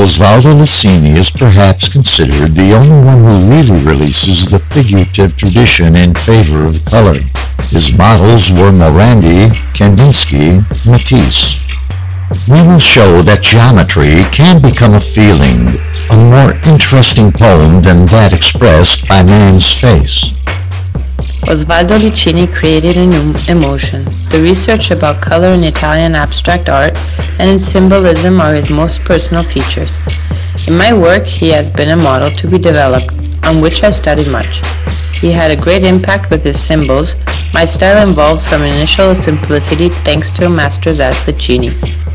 Osvaldo Licini is perhaps considered the only one who really releases the figurative tradition in favor of color. His models were Morandi, Kandinsky, Matisse. We will show that geometry can become a feeling, a more interesting poem than that expressed by man's face. Osvaldo Licini created a new emotion. The research about color in Italian abstract art and in symbolism are his most personal features. In my work, he has been a model to be developed, on which I studied much. He had a great impact with his symbols. My style evolved from initial simplicity thanks to masters as Licini.